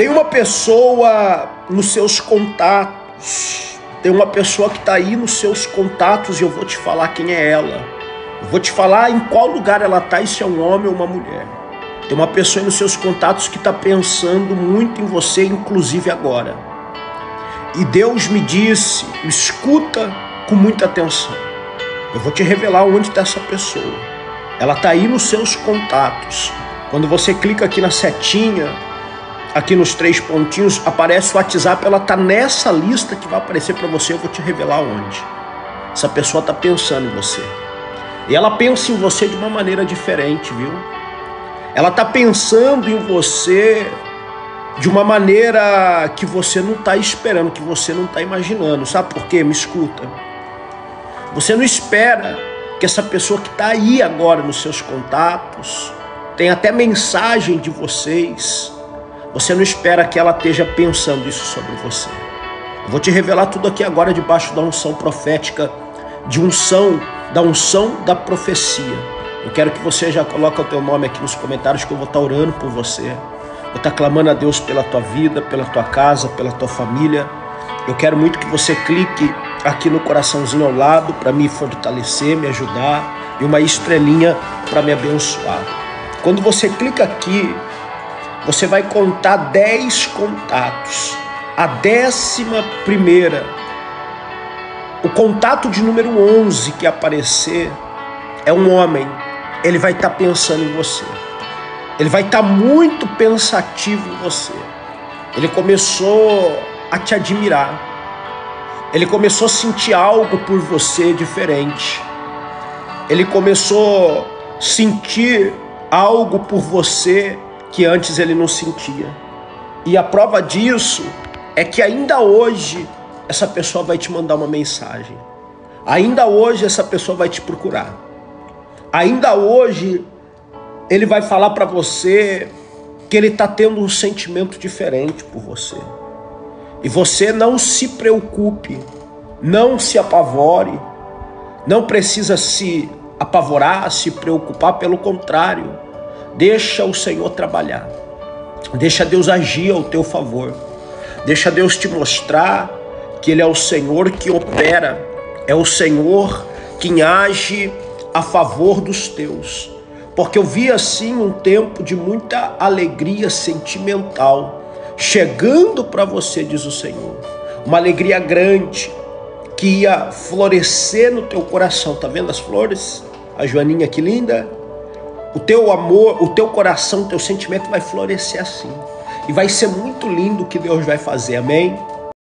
Tem uma pessoa nos seus contatos, tem uma pessoa que está aí nos seus contatos e eu vou te falar quem é ela. Eu vou te falar em qual lugar ela está e se é um homem ou uma mulher. Tem uma pessoa aí nos seus contatos que está pensando muito em você, inclusive agora. E Deus me disse, escuta com muita atenção. Eu vou te revelar onde está essa pessoa. Ela está aí nos seus contatos. Quando você clica aqui na setinha, aqui nos 3 pontinhos, aparece o WhatsApp. Ela está nessa lista que vai aparecer para você. Eu vou te revelar onde. Essa pessoa está pensando em você. E ela pensa em você de uma maneira diferente, viu? Ela está pensando em você de uma maneira que você não está esperando, que você não está imaginando. Sabe por quê? Me escuta. Você não espera que essa pessoa que está aí agora nos seus contatos, tem até mensagem de vocês, você não espera que ela esteja pensando isso sobre você. Eu vou te revelar tudo aqui agora debaixo da unção profética, da unção da profecia. Eu quero que você já coloque o teu nome aqui nos comentários, que eu vou estar orando por você. Vou estar clamando a Deus pela tua vida, pela tua casa, pela tua família. Eu quero muito que você clique aqui no coraçãozinho ao lado para me fortalecer, me ajudar, e uma estrelinha para me abençoar. Quando você clica aqui, você vai contar 10 contatos. A 11ª, o contato de número 11 que aparecer, é um homem. Ele vai estar pensando em você. Ele vai estar muito pensativo em você. Ele começou a te admirar. Ele começou a sentir algo por você diferente. Ele começou a sentir algo por você que antes ele não sentia. E a prova disso é que ainda hoje essa pessoa vai te mandar uma mensagem. Ainda hoje essa pessoa vai te procurar. Ainda hoje ele vai falar para você que ele está tendo um sentimento diferente por você. E você não se preocupe, não se apavore, não precisa se apavorar, se preocupar, pelo contrário, deixa o Senhor trabalhar, deixa Deus agir ao teu favor, deixa Deus te mostrar que Ele é o Senhor que opera, é o Senhor que age a favor dos teus, porque eu vi assim um tempo de muita alegria sentimental, chegando para você, diz o Senhor, uma alegria grande, que ia florescer no teu coração. Tá vendo as flores? A Joaninha, que linda. O teu amor, o teu coração, o teu sentimento vai florescer assim. E vai ser muito lindo o que Deus vai fazer, amém?